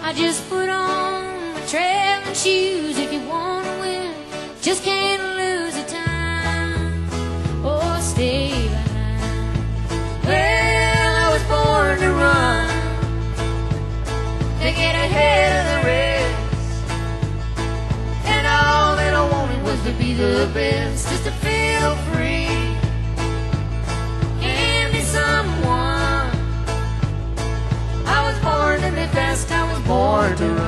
I just put on my traveling shoes. If you want to win, just can't lose the time or stay behind. Well, I was born to run, to get ahead of the rest, and all that I wanted was to be the best, just to feel free and be someone. I was born to be fast, I was born to run.